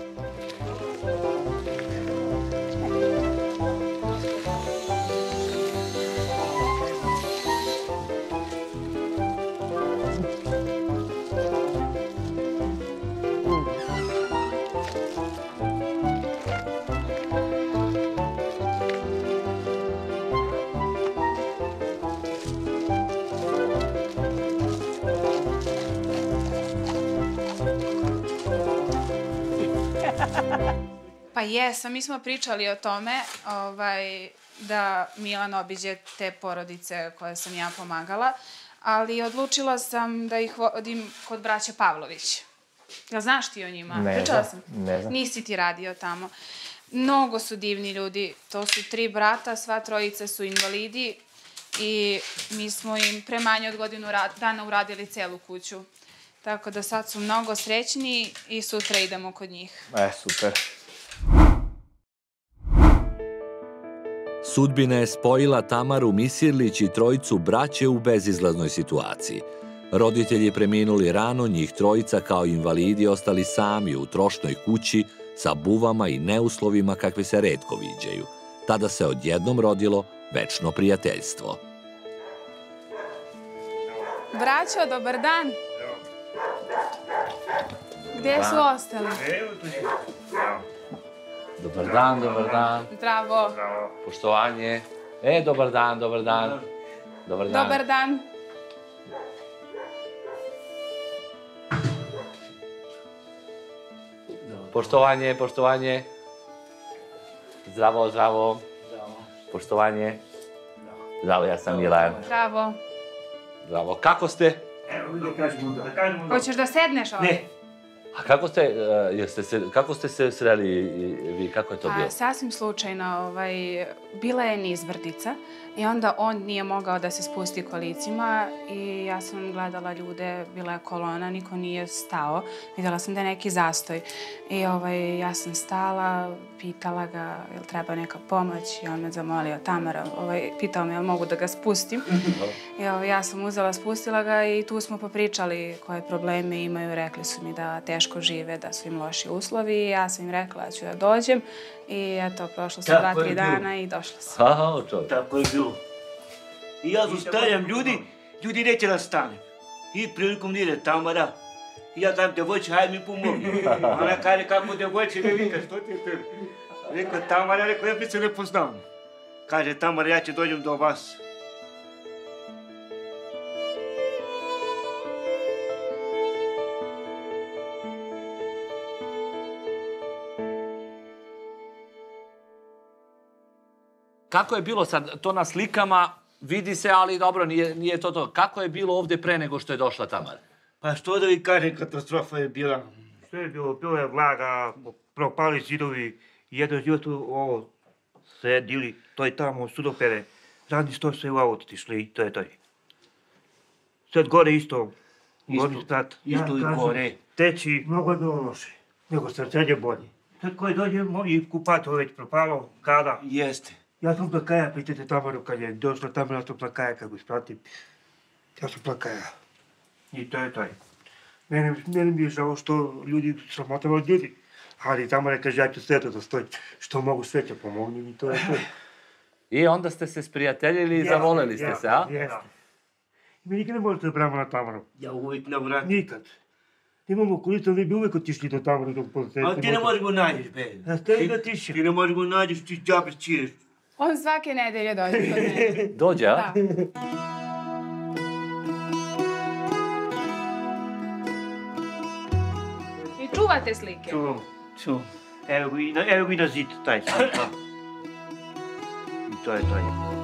Pa jesam, mi smo pričali o tome da Milan obiđe te porodice koje sam ja pomagala, ali odlučila sam da ih vodim kod braće Pavlović. Jel znaš ti o njima? Ne znam, ne znam. Nisi ti radio tamo. Mnogo su divni ljudi. To su tri brata, sva trojica su invalidi i mi smo im pre manje od godinu dana uradili celu kuću. Tako da sad su mnogo srećni i sutra idemo kod njih. E, super. Sudbina je spojila Tamaru Misirlić i trojicu braće u bezizlaznoj situaciji. Roditelji preminuli rano, njih trojica kao invalidi ostali sami u trošnoj kući sa buvama i neuslovima kakve se retko viđaju. Tada se odjednom rodilo večno prijateljstvo. Braćo, dobar dan. Gde su ostali? Dobar dan, dobar dan. Zdravo. Poštovanje. E, dobar dan, dobar dan. Dobar dan. Dobar dan. Poštovanje, poštovanje. Zdravo, zdravo. Poštovanje. Zdravo, ja sam Milan. Zdravo. Zdravo. Kako ste? Hoćeš da sedneš ovdje? Ne. A kako ste, kako ste se sreli vi, kako je to bilo? Sasvim slučajno, bila je nizbrdica I onda on nije mogao da se spusti kolicima i ja sam gledala ljude, bila je kolona, niko nije stao. Videla sam da je neki zastoj. I ovaj, ja sam stala, pitala ga jel treba neka pomoć i on me zamolio, Tamara, ovaj, pitao me jel mogu da ga spustim. I ovaj, ja sam uzela, spustila ga i tu smo popričali koje probleme imaju. Rekli su mi da teško žive, da su im loši uslovi. Ja sam im rekla da ću da dođem. I eto, prošlo sam dva, tri dana i došla sam. Aha, čovjek. Tako je bilo. I ja zustavljam ljudi, ljudi neće da stane. I prilikom da ide Tamara, i ja dam devojče, hajde mi pomogni. Ona kaže kako devojče, ne vika, što ti je tebi? Rekao Tamara, rekao, ja bi se ne poznam. Kaže Tamara, ja ću dođem do vas. Kako je bilo sad, to na slikama vidi se, ali dobro, nije, nije to to. Kako je bilo ovde pre nego što je došla Tamara? Pa što da vi kažem, katastrofa je bila. Što je bilo? Bilo je vlaga, propali zidovi, jedan život ovo sedili, to je tamo sudopere. Radni sto sve u auto tišli i to je to. Sad gore isto, gorni sprat. Isto i gore. Teči, mnogo je bilo loše, nego sad sad je bolje. Sad koji dođe i kupato već propalo, kada? Jeste. Ja sam plakaja, pitajte Tamaru kad je došla Tamara, ja sam plakaja kad go ispratim. Ja sam plakaja. I to je to. Mene, mene mi je žao što ljudi sramotava od ljudi. Ali Tamara kaže, ja ću sveta da stoji. Što mogu sve će pomogni mi, to je to. I onda ste se sprijateljili i zavoleli ste se, a? Jeste. Mi nikad ne možete da bramo na Tamaru. Ja uvijek na vrat. Nikad. Imamo kulicu, mi bi uvijek otišli do Tamaru dok posjetimo. Ali ti ne možeš go nađeš, be. A ste ga tiši? Ti ne možeš go nađeš, ti džabe čiješ. On svake nedelje dođe kod mene. Dođe, a? Da. I čuvate slike? Čuvam, čuvam. Evo ga i na, evo ga i na zid, taj slika. I to je to.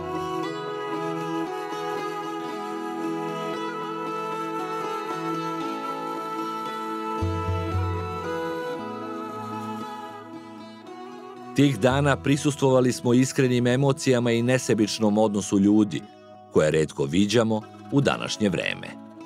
Tih dana prisustvovali smo iskrenim emocijama i nesebičnom odnosu ljudi, koje retko viđamo u današnje vreme.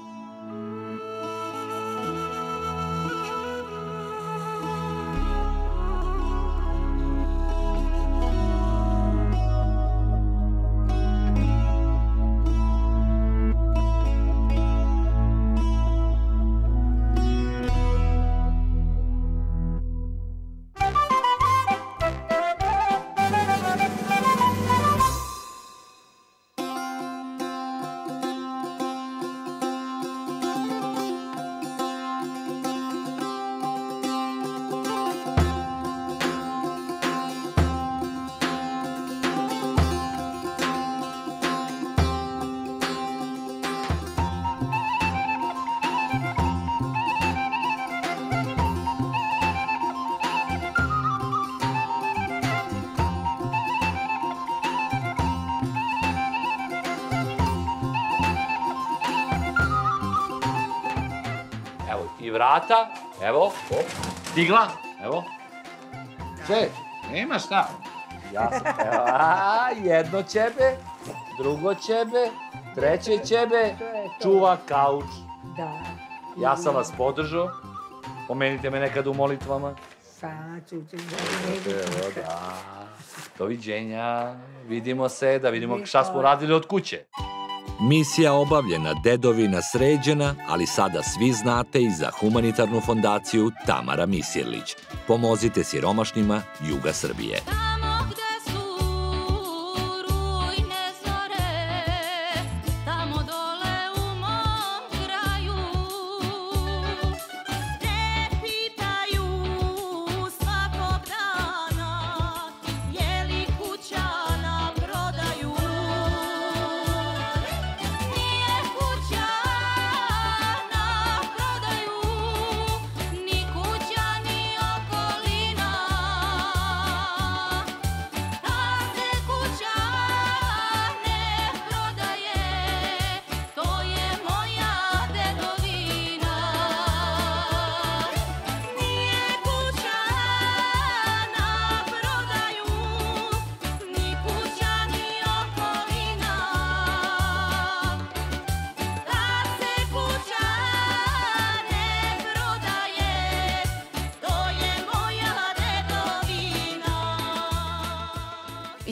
I vrata, evo, op, stigla, evo. Sve, nema šta. Ja sam, evo, a, jedno ćebe, drugo ćebe, treće ćebe, čuva kauč. Da. Ja sam vas podržao, pomenite me nekad u molitvama. Sad ću ti Evo, da. Doviđenja, vidimo se, da vidimo šta smo radili od kuće. Misija obavljena, dedovina sređena, ali sada svi znate i za humanitarnu fondaciju Tamara Misirlić. Pomozite siromašnima juga Srbije.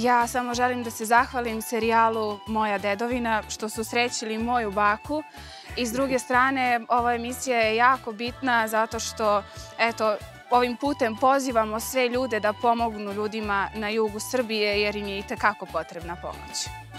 Ja samo želim da se zahvalim serijalu Moja dedovina što su srećili moju baku. I s druge strane, ova emisija je jako bitna zato što, eto, ovim putem pozivamo sve ljude da pomognu ljudima na jugu Srbije jer im je itekako potrebna pomoć.